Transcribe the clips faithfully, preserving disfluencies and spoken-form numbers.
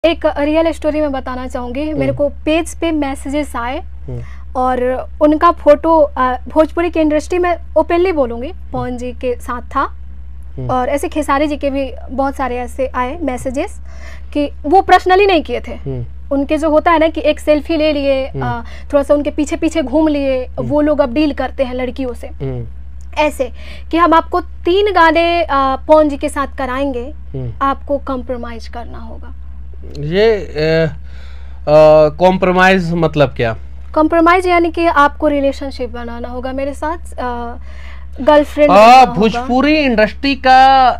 एक real story मैं बताना चाहूँगी। मेरे को पेज पे मैसेजेस आए और उनका फोटो भोजपुरी की इंडस्ट्री में ओपनली बोलूँगी पवन जी के साथ था और ऐसे खेसारी जी के भी बहुत सारे ऐसे आए मैसेजेस कि वो पर्सनली नहीं किए थे। उनके जो होता है ना कि एक सेल्फी ले लिए, थोड़ा सा उनके पीछे पीछे घूम लिए, वो लोग अब डील करते हैं लड़कियों से ऐसे कि हम आपको तीन गाने पवन जी के साथ कराएंगे, आपको कॉम्प्रोमाइज करना होगा। ये कॉम्प्रोमाइज मतलब क्या? कॉम्प्रोमाइज यानी कि आपको रिलेशनशिप बनाना होगा मेरे साथ, गर्लफ्रेंड। भोजपुरी इंडस्ट्री का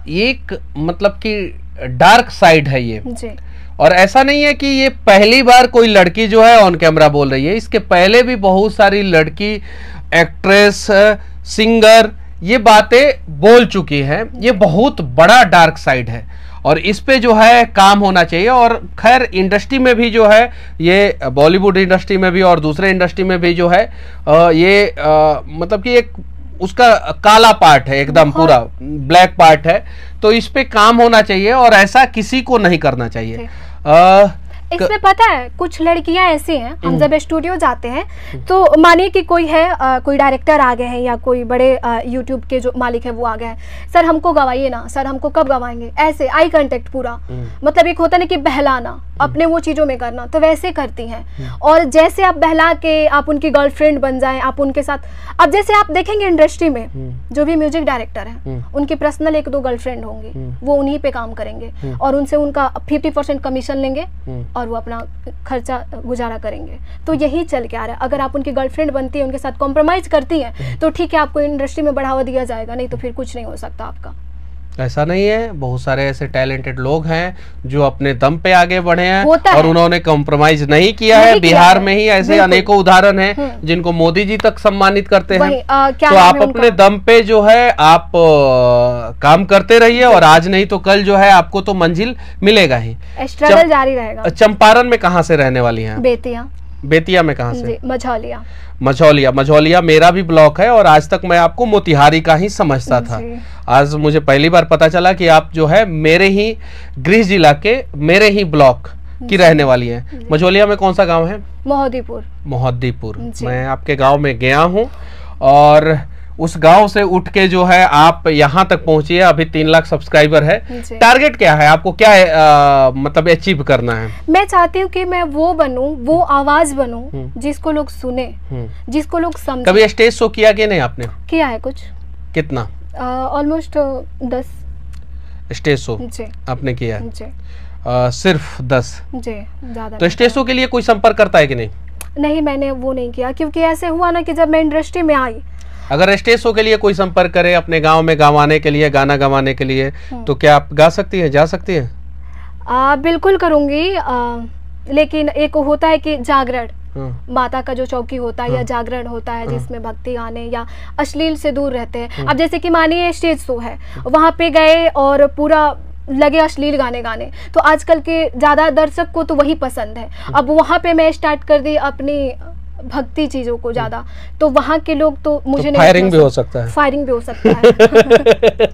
एक मतलब कि डार्क साइड है ये जी। और ऐसा नहीं है कि ये पहली बार कोई लड़की जो है ऑन कैमरा बोल रही है, इसके पहले भी बहुत सारी लड़की एक्ट्रेस, सिंगर ये बातें बोल चुकी हैं। ये बहुत बड़ा डार्क साइड है और इस पे जो है काम होना चाहिए। और खैर इंडस्ट्री में भी जो है, ये बॉलीवुड इंडस्ट्री में भी और दूसरे इंडस्ट्री में भी जो है ये आ, मतलब कि एक उसका काला पार्ट है, एकदम पूरा ब्लैक पार्ट है, तो इस पे काम होना चाहिए और ऐसा किसी को नहीं करना चाहिए। आ, इसमें पता है कुछ लड़कियां ऐसी हैं, हम जब स्टूडियो जाते हैं तो मानिए कि कोई है आ, कोई डायरेक्टर आ गए हैं या कोई बड़े यूट्यूब के जो मालिक है वो आ गए हैं, सर हमको गवाइए ना, सर हमको कब गवाएंगे, ऐसे आई कांटेक्ट पूरा, मतलब एक होता ना कि बहलाना, अपने वो चीजों में करना, तो वैसे करती हैं। और जैसे आप बहला के आप उनकी गर्लफ्रेंड बन जाएं, आप उनके साथ, अब जैसे आप देखेंगे इंडस्ट्री में जो भी म्यूजिक डायरेक्टर हैं उनकी पर्सनल एक दो गर्लफ्रेंड होंगी, वो उन्हीं पे काम करेंगे और उनसे उनका फिफ्टी परसेंट कमीशन लेंगे और वो अपना खर्चा गुजारा करेंगे। तो यही चल के आ रहा है। अगर आप उनकी गर्लफ्रेंड बनती है, उनके साथ कॉम्प्रोमाइज करती हैं तो ठीक है, आपको इंडस्ट्री में बढ़ावा दिया जाएगा, नहीं तो फिर कुछ नहीं हो सकता आपका। ऐसा नहीं है, बहुत सारे ऐसे टैलेंटेड लोग हैं जो अपने दम पे आगे बढ़े हैं और उन्होंने कॉम्प्रोमाइज नहीं किया है। बिहार में ही ऐसे अनेकों उदाहरण हैं जिनको मोदी जी तक सम्मानित करते हैं। आ, तो आप अपने दम पे जो है आप आ, काम करते रहिए और आज नहीं तो कल जो है आपको तो मंजिल मिलेगा ही, स्ट्रगल जारी रहेगा। चंपारण में कहाँ से रहने वाली हैं? बेतिया। बेतिया में कहाँ से? मझौलिया। मझौलिया। मझौलिया मेरा भी ब्लॉक है और आज तक मैं आपको मोतिहारी का ही समझता था। आज मुझे पहली बार पता चला कि आप जो है मेरे ही गृह जिला के मेरे ही ब्लॉक की रहने वाली हैं। मझौलिया में कौन सा गांव है? मोहद्दीपुर। मोहद्दीपुर। मैं आपके गांव में गया हूं और उस गांव से उठ के जो है आप यहाँ तक पहुंची है। अभी तीन लाख सब्सक्राइबर है। टारगेट क्या है आपको, क्या है, आ, मतलब अचीव करना है? मैं चाहती हूँ कि मैं वो बनूं, वो आवाज बनूं जिसको लोग सुने, जिसको लोग समझे। कभी स्टेज शो किया कि नहीं आपने? किया है कुछ। कितना? ऑलमोस्ट दस स्टेज शो आपने किया है? जी। आ, सिर्फ दस? जी, ज्यादा। तो स्टेज शो के लिए कोई संपर्क करता है कि नहीं? नहीं, मैंने वो नहीं किया क्योंकि ऐसे हुआ ना कि जब मैं इंडस्ट्री में आई, अगर स्टेज शो के लिए कोई संपर्क करे अपने गांव में गवाने के लिए, गाना गवाने के लिए, तो क्या आप गा सकती हैं, जा सकती हैं? आ, बिल्कुल करूंगी, आ, लेकिन एक होता है कि जागरण, माता का जो चौकी होता है या जागरण होता है जिसमें भक्ति गाने या अश्लील से दूर रहते हैं। अब जैसे कि मानिए स्टेज शो है, वहां पे गए और पूरा लगे अश्लील गाने गाने, तो आजकल के ज्यादा दर्शक को तो वही पसंद है। अब वहां पे मैं स्टार्ट कर दी अपनी भक्ति चीजों को ज्यादा, तो वहां के लोग तो मुझे तो फायरिंग भी हो सकता है। फायरिंग भी हो सकता है